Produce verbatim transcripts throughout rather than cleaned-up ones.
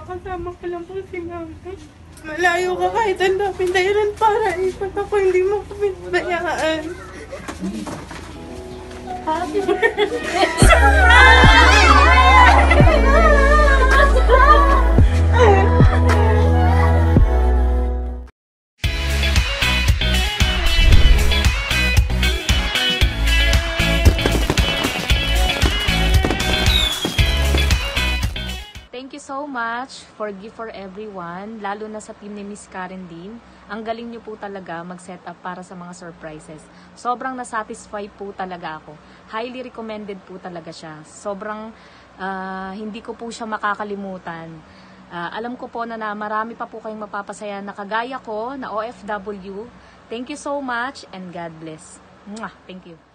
kasama ko lang po si mama. Malayo ka kahit ang daming dahilan para ikot ako, hindi mo ko pinabayaan. Happy Thank you so much for Gift for Everyone, lalo na sa team ni Miss Karen din. Ang galing nyo po talaga mag-set up para sa mga surprises. Sobrang nasatisfy po talaga ako. Highly recommended po talaga siya. Sobrang uh, hindi ko po siya makakalimutan. Uh, alam ko po na, na marami pa po kayong mapapasaya na kagaya ko, na O F W. Thank you so much and God bless. Mwah! Thank you.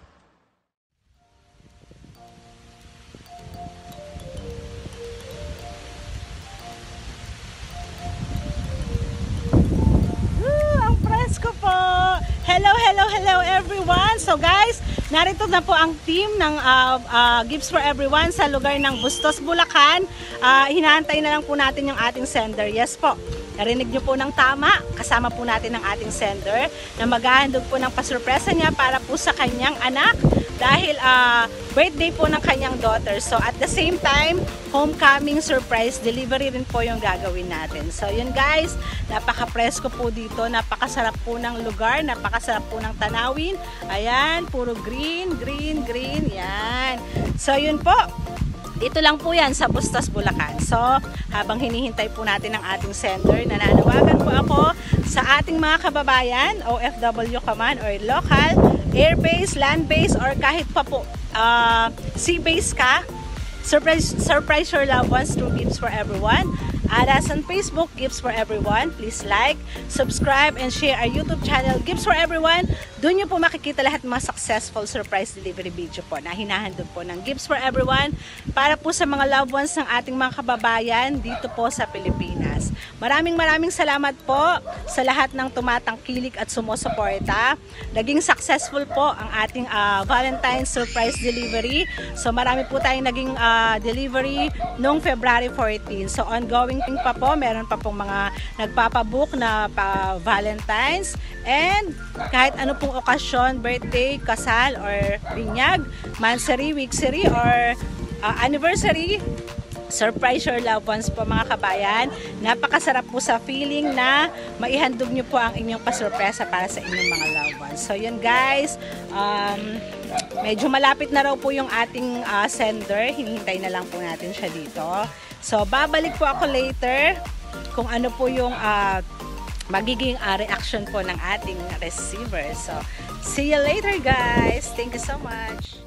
Ko po. Hello, hello, hello everyone. So guys, narito na po ang team ng uh, uh, Gifts for Everyone sa lugar ng Bustos, Bulacan. Uh, hinahantay na lang po natin yung ating sender. Yes po, narinig nyo po ng tama. Kasama po natin ang ating sender na maghahandog po ng pasurpresa niya para po sa kanyang anak dahil uh, birthday po ng kanyang daughter. So at the same time, homecoming surprise delivery rin po yung gagawin natin. So yun guys, napaka-presko po dito, napakasarap po ng lugar, napakasarap po ng tanawin. Ayan, puro green, green, green. Yan. So yun po. Dito lang po yan sa Bustos, Bulacan. So, habang hinihintay po natin ang ating sender, nananawagan po ako sa ating mga kababayan, O F W ka man or local, air-base, land-base, or kahit pa po uh, sea-base ka, surprise, surprise your loved ones through Gifts for Everyone. Add us on Facebook, Gifts for Everyone. Please like, subscribe, and share our YouTube channel, Gifts for Everyone. Doon nyo po makikita lahat ng mga successful surprise delivery video po na hinahandog po ng Gifts for Everyone para po sa mga loved ones ng ating mga kababayan dito po sa Pilipinas. Maraming maraming salamat po sa lahat ng tumatangkilik at sumusuporta. Naging successful po ang ating uh, Valentine's surprise delivery. So marami po tayong naging uh, delivery noong February fourteenth. So ongoing pa po, meron pa pong mga nagpapabook na pa Valentine's, and kahit ano pong okasyon, birthday, kasal, or binyag, mansary, weeksary, or uh, anniversary, surprise your loved ones po mga kabayan. Napakasarap po sa feeling na maihandog nyo po ang inyong pasurpresa para sa inyong mga loved ones. So yun guys, um, medyo malapit na raw po yung ating uh, sender. Hinihintay na lang po natin siya dito. So babalik po ako later kung ano po yung uh, magiging uh, reaction po ng ating receiver. So see you later guys. Thank you so much.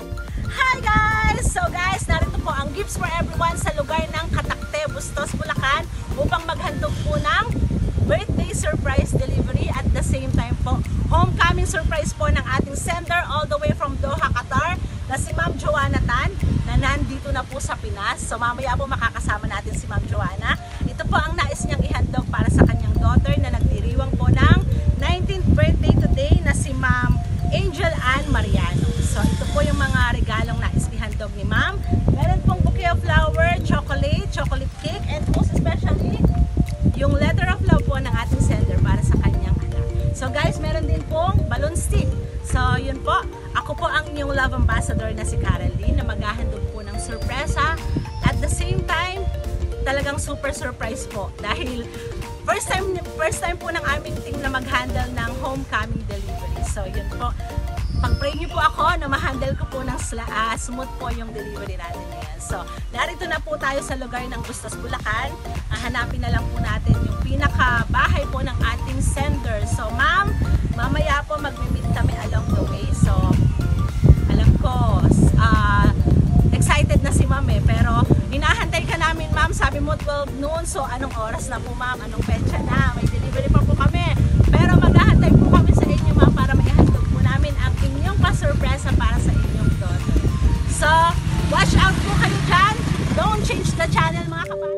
Hi guys! So guys, narito po ang Gifts for Everyone sa lugar ng Katakte, Bustos, Bulacan upang maghandog po ng birthday surprise delivery at the same time po homecoming surprise po ng ating sender all the way from Doha, Qatar na si Ma'am Joanna Tan na nandito na po sa Pinas. So mamaya po makakasama natin si Ma'am Joanna. Ito po ang nais niyang ihandog para sa kanyang daughter na nagdiriwang po ng nineteenth birthday today na si Ma'am Angel Ann Mariano. So ito po yung mga regalong nais ihandog ni Ma'am. Meron pong bouquet of flower, chocolate, chocolate cake, and most especially yung letter of love po ng ating sender para sa kanyang anak. So guys, meron din pong balloon stick. So yun po, ako po ang inyong love ambassador na si Caroline na maghahandog po ng sorpresa. At the same time, talagang super surprise po dahil first time first time po ng aming team na mag-handle ng homecoming delivery. So yun po, pag-pray niyo po ako na ma-handle ko po ng uh, smooth po yung delivery natin ngayon. So narito na po tayo sa lugar ng Bustos, Bulacan. Uh, hanapin na lang po natin yung pinaka-bahay po ng ating sender. So ma'am, mamaya po mag-meet kami along the way. So alam ko, uh, excited na si ma'am eh, pero hinahantay ka namin ma'am, sabi mo twelve noon. So anong oras na po ma'am, anong petsa na, may delivery pa po kami, pero maghahantay po kami sa inyo ma'am para maihandog po namin ang inyong pa-surpresa para sa inyong daughter. So watch out po kayo dyan, don't change the channel mga kapatid.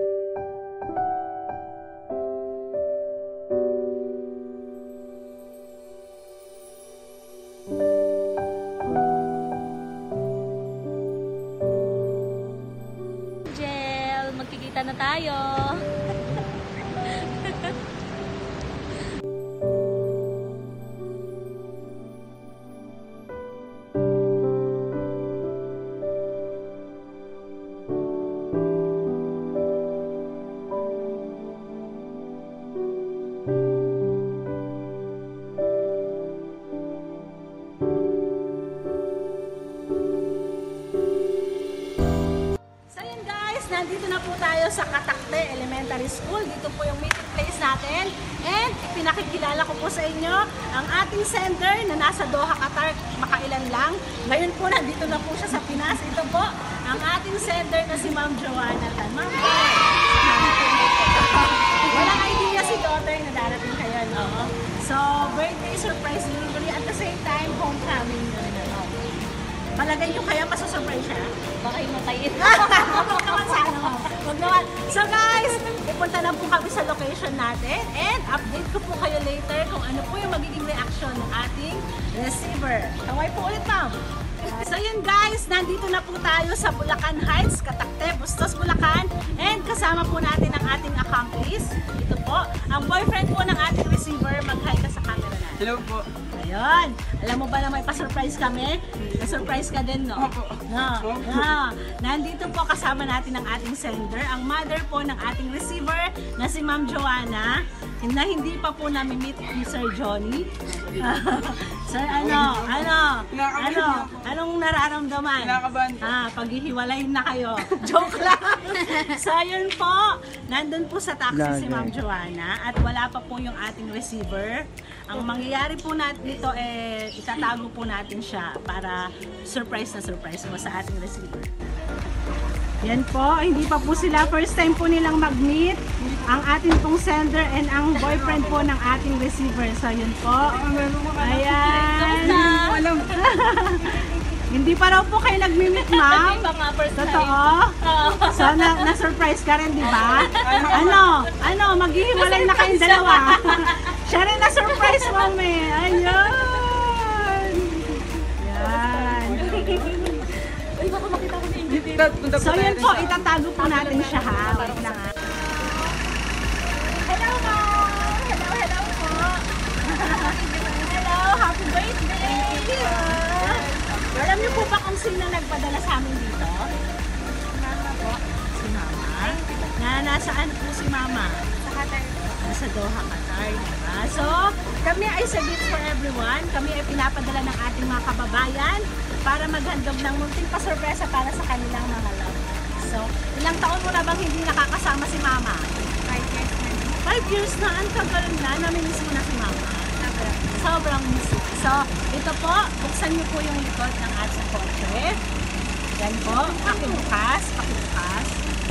Magkita na tayo. Nandito na po tayo sa Katakte Elementary School. Dito po yung meeting place natin. And pinakikilala ko po sa inyo ang ating sender na nasa Doha, Qatar, makailan lang. Ngayon po nandito na po siya sa Pinas. Ito po ang ating sender na si Ma'am Joanna Tan. Ma'am, walang idea si daughter na darating kayo, no? So, birthday surprise delivery at the same time homecoming. Palagay nyo kaya masusurprise siya? Baka himatayin. Huwag naman sana. Huwag naman. So guys, ipunta na po kami sa location natin and update ko po kayo later kung ano po yung magiging reaction ng ating receiver. Kaway po ulit, ma'am. So yun guys, nandito na po tayo sa Bulacan Heights, Katakte, Bustos, Bulacan. And kasama po natin ang ating accomplice. Ito po, ang boyfriend po ng ating receiver. Mag-hi ka sa camera natin. Hello po. Ayun. Alam mo ba na may pa-surprise kami? Na-surprise ka din, no? Opo. No. No. Nandito po kasama natin ang ating sender, ang mother po ng ating receiver na si Ma'am Joanna, na hindi pa po nami-meet ni Sir Johnny. Sir, ano? Ano? Ano? Anong nararamdaman? Kinakabahan po. Ah, paghihiwalayin na kayo. Joke lang. So, yun po. Nandun po sa taxi si Ma'am Joanna at wala pa po yung ating receiver. Ang mangyayari po natin dito, eh, itatago po natin siya para surprise na surprise po sa ating receiver. Yan po, hindi pa po sila. First time po nilang mag-meet. Ang ating pong sender and ang boyfriend po ng ating receiver. So, yun po. Ayan. Alam. Hindi pa raw po kayo nag-meet, ma'am. Totoo? So, na- na-surprise ka rin, di ba? Ano? Ano? Maghihiwalay na kayong dalawa. Siya rin na-surprise, ma'am eh. Ayun. Yan. So, yun po. Itatago po natin siya, ha? Wait lang, ha? Hello, ma'am. Hello, hello po. Hello, happy birthday. Alam niyo po ba kung sino nagpadala sa amin dito? Mama po. Si Mama? Na nasaan po si Mama? Sa Qatar. Nasa Doha, Qatar, diba? So, kami ay sa Gifts for Everyone. Kami ay pinapadala ng ating mga kababayan para maghandog ng munting pasurpresa para sa kanilang mga love. So, ilang taon mo na bang hindi nakakasama si Mama? Five years na. Five years na? Ang tagal na. Namimiss mo na si Mama? Sobrang miss. So, ito po, buksan niyo po yung likod ng ating kotse. Yan po, pakibukas, pakibukas.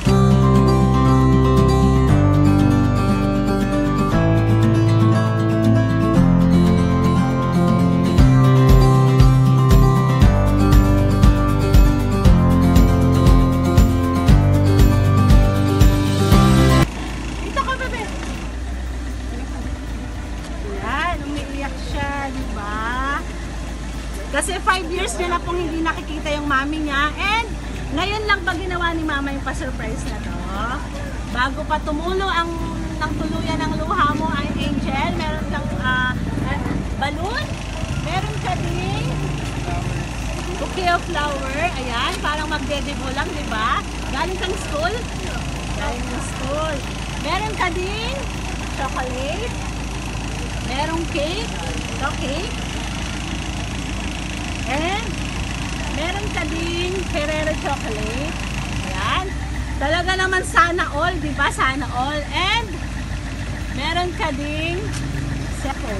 Kasi five years niya na pong hindi nakikita yung mami niya. And ngayon lang ba ginawa ni mama yung pa-surprise na to? Bago pa tumulo ang ng tuluyan ng luha mo ay Angel, meron kang uh, balloon, meron ka ding bouquet of flower. Ayan, parang magdedebo lang, di ba? Galing kang school? Galing ng school. Meron ka ding chocolate, merong cake, ito cake. And meron ka ding Ferrero chocolate. Ayan. Talaga naman sana all, di ba? Sana all. And meron ka ding Seco.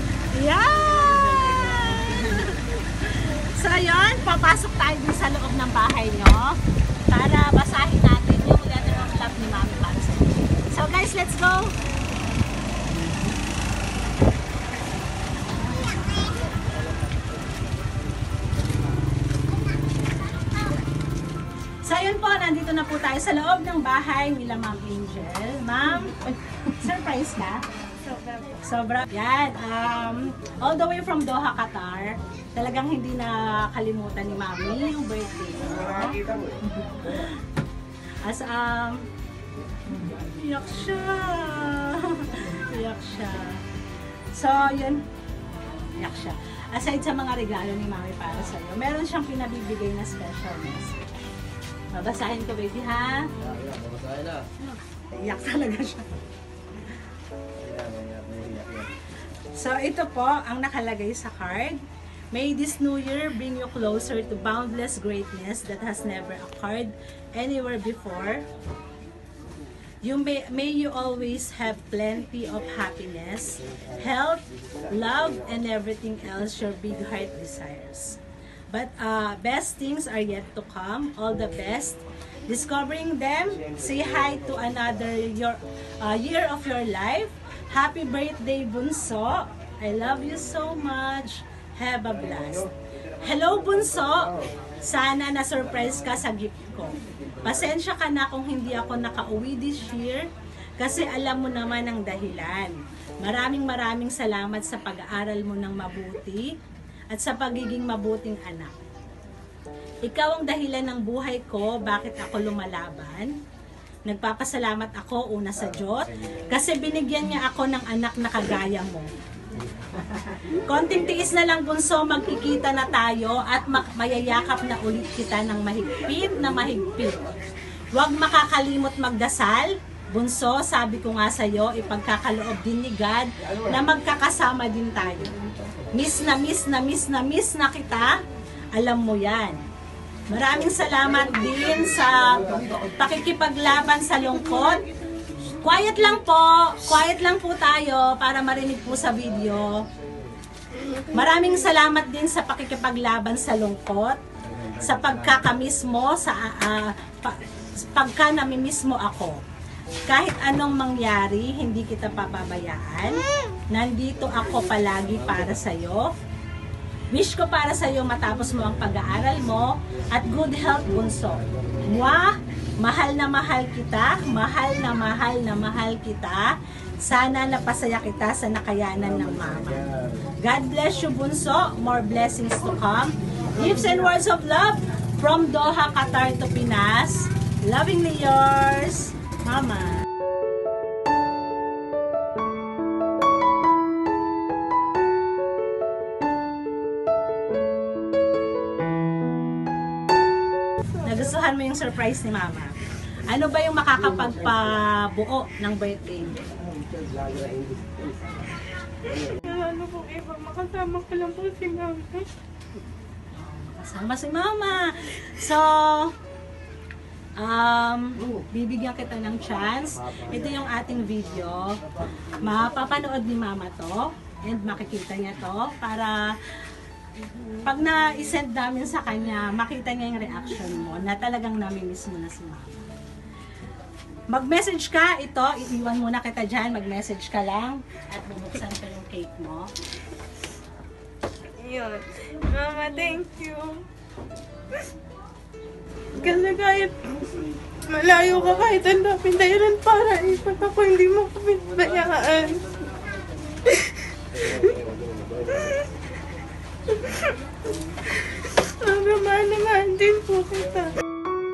Ayan! So, yun. Papasok tayo din sa loob ng bahay nyo para basahin natin yung letter of love ni Mami para sa inyo. So, guys, let's go! So, yun po, nandito na po tayo sa loob ng bahay nila Ma'am Angel. Ma'am, surprise ka? Sobra. Sobra. Yan. Um, all the way from Doha, Qatar. Talagang hindi na kalimutan ni Mami yung birthday. As um, Iyak siya. Iyak siya. So, yun. Iyak siya. Aside sa mga regalo ni Mami para sa'yo, meron siyang pinabibigay na special message. Babasahin ko, baby, ha? Yeah, yeah, babasahin na. Iyak talaga siya. Yeah, yeah, yeah, yeah. So, ito po ang nakalagay sa card. May this new year bring you closer to boundless greatness that has never occurred anywhere before. You may, may you always have plenty of happiness, health, love, and everything else your big heart desires. But uh, best things are yet to come. All the best. Discovering them, say hi to another your, uh, year of your life. Happy birthday, Bunso. I love you so much. Have a blast. Hello, Bunso. Sana na-surprise ka sa gift ko. Pasensya ka na kung hindi ako nakauwi this year kasi alam mo naman ang dahilan. Maraming maraming salamat sa pag-aaral mo ng mabuti at sa pagiging mabuting anak. Ikaw ang dahilan ng buhay ko, bakit ako lumalaban. Nagpapasalamat ako una sa Diyos kasi binigyan niya ako ng anak na kagaya mo. Konting tiis na lang, Bunso, magkikita na tayo at mayayakap na ulit kita ng mahigpit na mahigpit. Huwag makakalimot magdasal, Bunso, sabi ko nga sa'yo, ipagkakaloob din ni God na magkakasama din tayo. Miss na miss na miss na miss na kita, alam mo yan. Maraming salamat din sa pakikipaglaban sa lungkot. Quiet lang po, quiet lang po tayo para marinig po sa video. Maraming salamat din sa pakikipaglaban sa lungkot, sa pagkakamiss mo, sa uh, pa, pagka namimiss mo ako. Kahit anong mangyari, hindi kita papabayaan. Nandito ako palagi para sa'yo. Wish ko para sa'yo matapos mo ang pag-aaral mo at good health, Bunso. Mwah! Mahal na mahal kita, mahal na mahal na mahal kita. Sana napasaya kita sa nakayanan ng mama. God bless you, Bunso. More blessings to come. Gifts and words of love from Doha, Qatar to Pinas. Lovingly yours, Mama. Nagustuhan mo yung surprise ni Mama. Ano ba yung makakapagpabuo ng birthday mo? Ano po, Eva, makasama ko lang po si Mama. Kasama si Mama. So, um, bibigyan kita ng chance. Ito yung ating video. Mapapanood ni Mama to and makikita niya to para pag na-send namin sa kanya, makita niya yung reaction mo na talagang namimiss mo na si Mama. Mag-message ka, ito, iiwan muna kita dyan, mag-message ka lang at bubuksan ko yung cake mo. Yun. Mama, thank you. Kasi kahit malayo ka, kahit ang daming dahilan para ipag ako, hindi mo ko pinabayaan. Mama, mahal na mahal din po kita.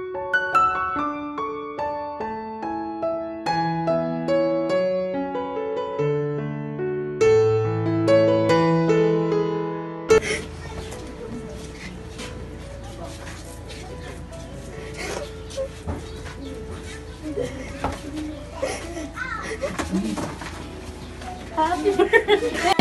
Happy birthday!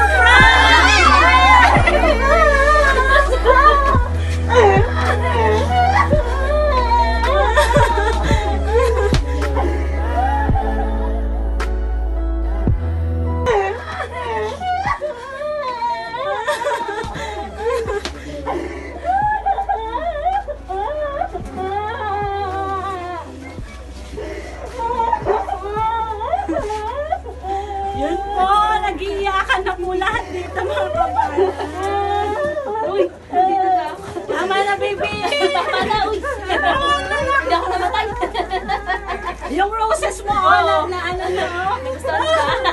Yun po, nag-iiyakan na po lahat dito mga kabata. Uy, dito na. Tama na, baby. Tama na, uy. Hindi ako namatay. Yung roses mo, oh, na ano na, oh. Gusto na.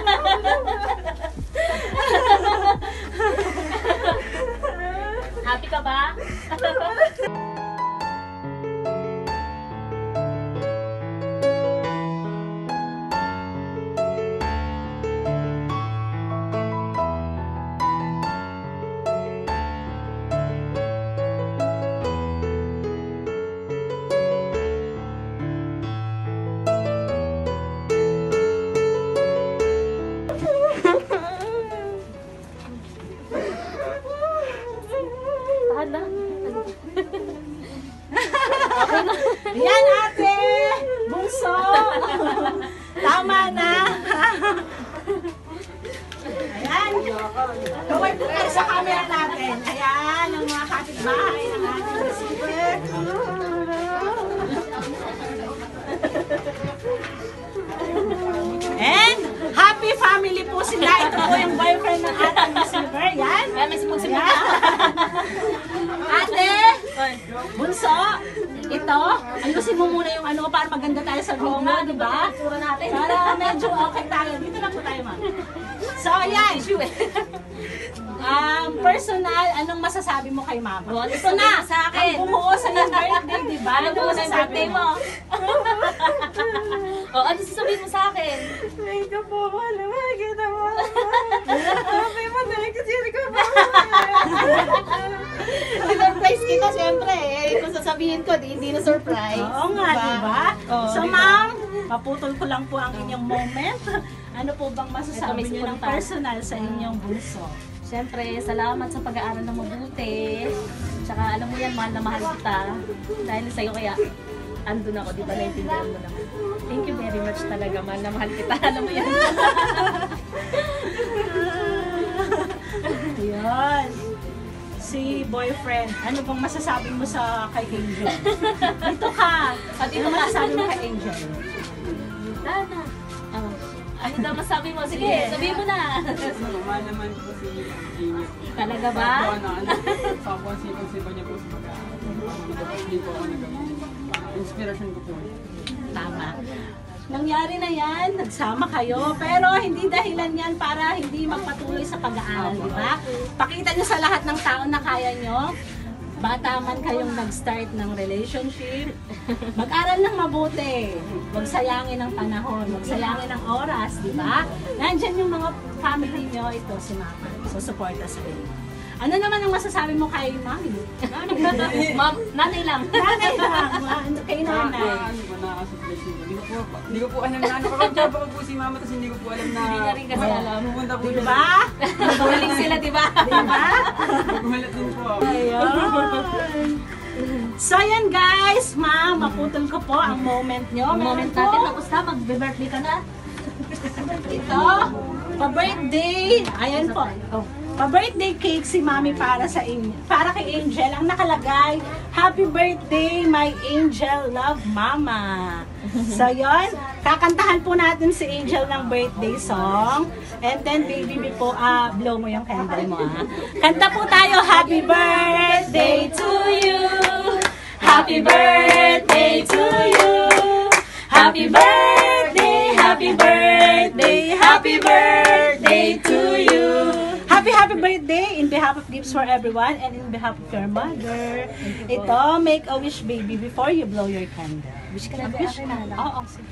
Happy ka ba? Forward na tayo sa camera natin. Ayan, ang mga kapitbahay ng ating receiver. And happy family po sila. Ito po yung boyfriend ng ating receiver. Yan. Kaya may sumugsimula. Ate, bunso, ito, ayusin mo muna yung ano para maganda tayo sa video, di ba? Para medyo okay tayo. Dito na po tayo, ma'am. So, ayan. Um, personal, anong masasabi mo kay mama? Well, Ito na, sa akin. ang bumuo sa iyong birthday, di ba? Ano Ano mo na masasabi birthday mo? mo? O, ano sasabihin mo sa akin? Thank you po, mahal na mahal kita mo. Happy mo, thank you, sir ko po. Surprise kita, syempre. Eh, kung sasabihin ko, di, hindi na surprise. Oo nga, di ba? Oo, So, di ba? ma'am, paputol ko lang po ang inyong moment. Ano po bang Ito, masasabi may niyo ng suporta. personal sa inyong bunso? Siyempre, salamat sa pag-aaral na mabuti. Tsaka alam mo yan, mahal na mahal kita. Dahil sa'yo kaya, andun ako, di ba? Naintindihan mo naman. Thank you very much talaga, mahal na mahal kita. Alam mo yan. Ayan. Si boyfriend, ano bang masasabi mo sa kay Angel? Dito ka. Ah, dito Ano ka. masasabi mo kay Angel? Tana. Oh. Ano daw masabi mo? Sige, sabihin mo na. Normal naman po si Ingat. Talaga ba? Kapwa na ano, kapwa sipag-sipa niya po sa pag-aaral. Tapos di po ako nagawin. Inspiration ko po. Tama. Nangyari na yan, nagsama kayo, pero hindi dahilan yan para hindi magpatuloy sa pag-aaral, di ba? Pakita nyo sa lahat ng tao na kaya nyo. Bata man kayong nag-start ng relationship, mag-aral ng mabuti. Huwag sayangin ang panahon, huwag sayangin ang oras, di ba? Nandyan yung mga family nyo, ito si Mama. So, support us kayo. Ano naman ang masasabi mo kay Mami? Ma'am, nanay lang. Nanay lang, ma- kay Na, nanay. na, ano ba, nakaka-surprise nito. Hindi ko po, hindi ko po alam na ano. Kapag ako po si mama, tapos hindi ko po alam na Hindi niya rin kasi alam. pupunta po Di siya. ba? Magaling sila, di ba? Di ba? Gumalat din po ako. Ayun. So yan guys, ma'am, maputol ko po ang moment nyo. Ang moment Meron natin, po tapos na, mag-birthday ka na. ito, pa-birthday. Ayan po. Pa-birthday cake si Mami para sa inyo. Para kay Angel. Ang nakalagay, Happy birthday, my angel, love mama. So yon, kakantahan po natin si Angel ng birthday song. And then baby me po, ah, blow mo yung candle mo ah. Kanta po tayo, happy birthday to you. Happy birthday to you. Happy birthday, happy birthday, happy birthday to you. Happy happy birthday in behalf of Gifts for Everyone and in behalf of your mother. Ito, make a wish baby before you blow your candle. Wish ka na ba? Wish na. Oo, sige.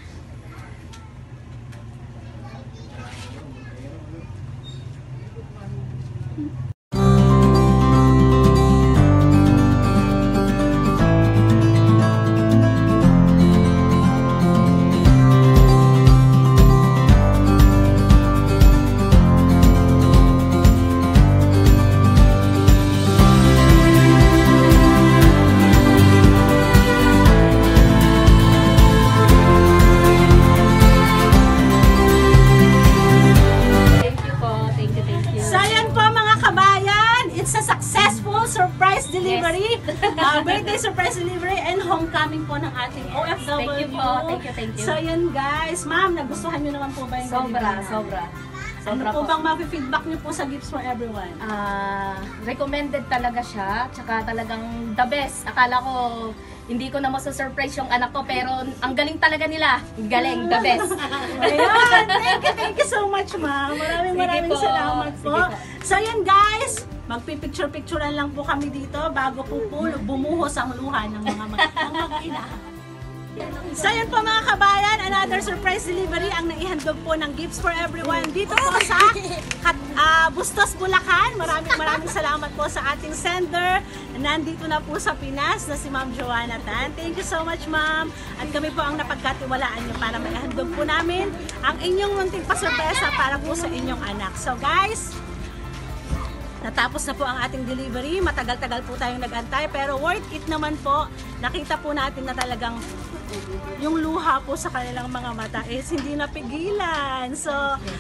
Thank you po. Thank you, thank you. So yan po mga kabayan, it's a successful surprise delivery, uh, birthday surprise delivery and homecoming po ng ating O F W. Thank you po. Thank you, thank you. So yan guys, ma'am, nagustuhan nyo naman po ba yung Sobra, delivery? sobra. Ano Sobra po po. bang ma-feedback nyo po sa Gifts for Everyone? Ah, recommended talaga siya, tsaka talagang the best. Akala ko hindi ko na masa-surprise yung anak ko, pero ang galing talaga nila. Galing, the best. Ayun, thank you, thank you so much ma'am. Maraming Sige maraming po. salamat po. Sige po. So yan guys, magpipicture-picturean lang po kami dito bago po po bumuhos ang luha ng mga mag- ng mag-ina. So yan po mga kabayan, another surprise delivery ang naihandog po ng Gifts for Everyone dito po sa Kat, ah, Bustos, Bulacan. Maraming maraming salamat po sa ating sender. Nandito na po sa Pinas na si Ma'am Joanna Tan. Thank you so much ma'am. At kami po ang napagkatiwalaan niyo para maihandog po namin ang inyong munting pasurpresa para po sa inyong anak. So guys, natapos na po ang ating delivery. Matagal-tagal po tayong nag-antay pero worth it naman po. Nakita po natin na talagang yung luha po sa kanilang mga mata is hindi napigilan. So,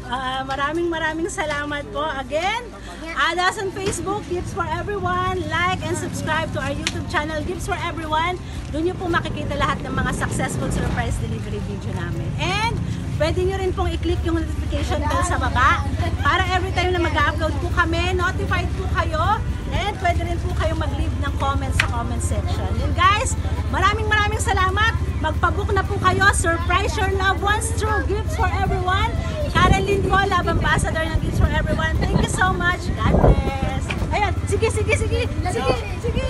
Ah, maraming maraming salamat po. Again, add us on Facebook, Gifts for Everyone. Like and subscribe to our YouTube channel, Gifts for Everyone. Doon nyo po makikita lahat ng mga successful surprise delivery video namin. And pwede nyo rin pong i-click yung notification bell sa baba para every time na mag-upload po kami, notified po kayo. And pwede rin po kayong mag-leave ng comments sa comment section. And guys, maraming maraming salamat. Magpabook na po kayo. Surprise your loved ones through Gifts for Everyone. Karen Lynn po, Love Ambassador ng Gifts for Everyone. Thank you so much. God bless. Ayan, sige, sige, sige. Sige, sige.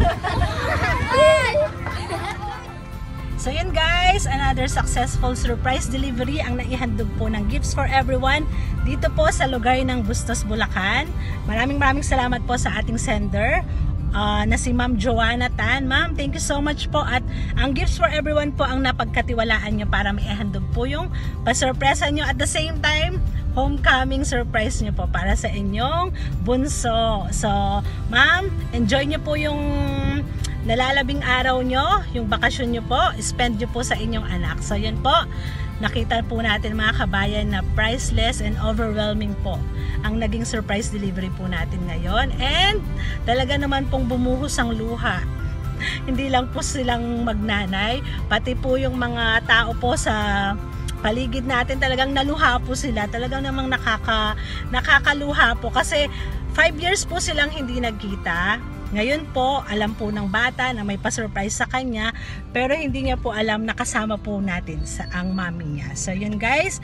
So yun guys, another successful surprise delivery ang naihandog po ng Gifts for Everyone dito po sa lugar ng Bustos, Bulacan. Maraming maraming salamat po sa ating sender uh, na si Ma'am Joanna Tan. Ma'am, thank you so much po, at ang Gifts for Everyone po ang napagkatiwalaan nyo para maihandog po yung pasurpresa nyo, at the same time homecoming surprise nyo po para sa inyong bunso. So ma'am, enjoy nyo po yung nalalabing araw nyo, yung bakasyon nyo po, spend nyo po sa inyong anak. So yun po, nakita po natin mga kabayan na priceless and overwhelming po ang naging surprise delivery po natin ngayon. And talaga naman pong bumuhos ang luha. Hindi lang po silang magnanay, pati po yung mga tao po sa paligid natin, talagang naluha po sila. Talagang namang nakaka, nakakaluha po kasi five years po silang hindi nagkita. Ngayon po, alam po ng bata na may pa-surprise sa kanya, pero hindi niya po alam na kasama po natin sa ang mami niya. So yun guys,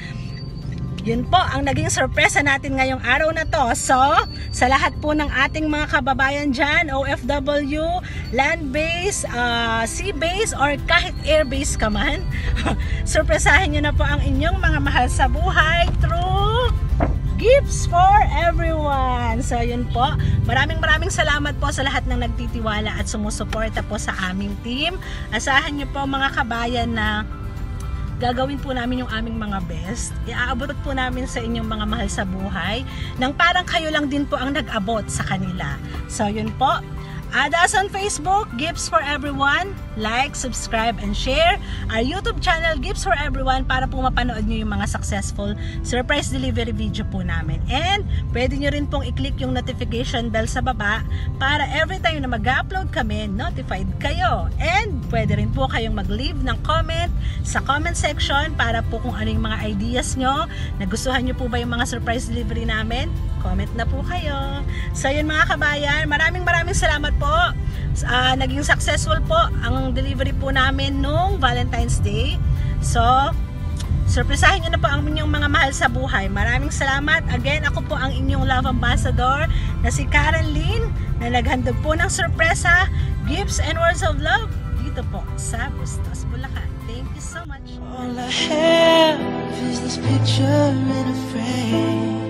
yun po ang naging sorpresa natin ngayong araw na to. So, sa lahat po ng ating mga kababayan dyan, O F W, land-based, uh, sea-based, or kahit air-based ka man, surpresahin nyo na po ang inyong mga mahal sa buhay through Gifts for Everyone. So yun po, maraming maraming salamat po sa lahat ng nagtitiwala at sumusuporta po sa aming team. Asahan nyo po mga kabayan na gagawin po namin yung aming mga best. Iaabot po namin sa inyong mga mahal sa buhay nang parang kayo lang din po ang nag-abot sa kanila. So yun po, add us on Facebook, Gifts for Everyone. Like, subscribe, and share our YouTube channel, Gifts for Everyone, para po mapanood nyo yung mga successful surprise delivery video po namin. And pwede nyo rin pong i-click yung notification bell sa baba para every time na mag-upload kami, notified kayo. And pwede rin po kayong mag-leave ng comment sa comment section para po kung ano yung mga ideas nyo. Nagustuhan nyo po ba yung mga surprise delivery namin? Comment na po kayo. So yun mga kabayan, maraming maraming salamat po. Uh, naging successful po ang delivery po namin nung Valentine's Day. So, surpresahin nyo na po ang inyong mga mahal sa buhay. Maraming salamat. Again, ako po ang inyong love ambassador na si Karen Lynn, na naghandog po ng sorpresa, gifts and words of love dito po sa Bustos, Bulacan. Thank you so much. All I have is this picture in a frame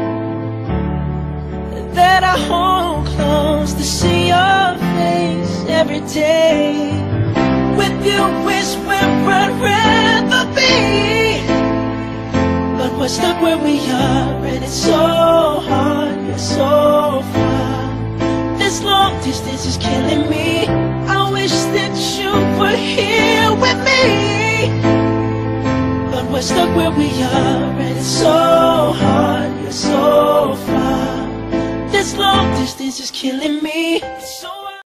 that I hold close to see your face every day. With you is where I'd rather be, but we're stuck where we are, and it's so hard, you're so far. This long distance is killing me. I wish that you were here with me, but we're stuck where we are, and it's so hard, you're so far. This long distance is killing me. So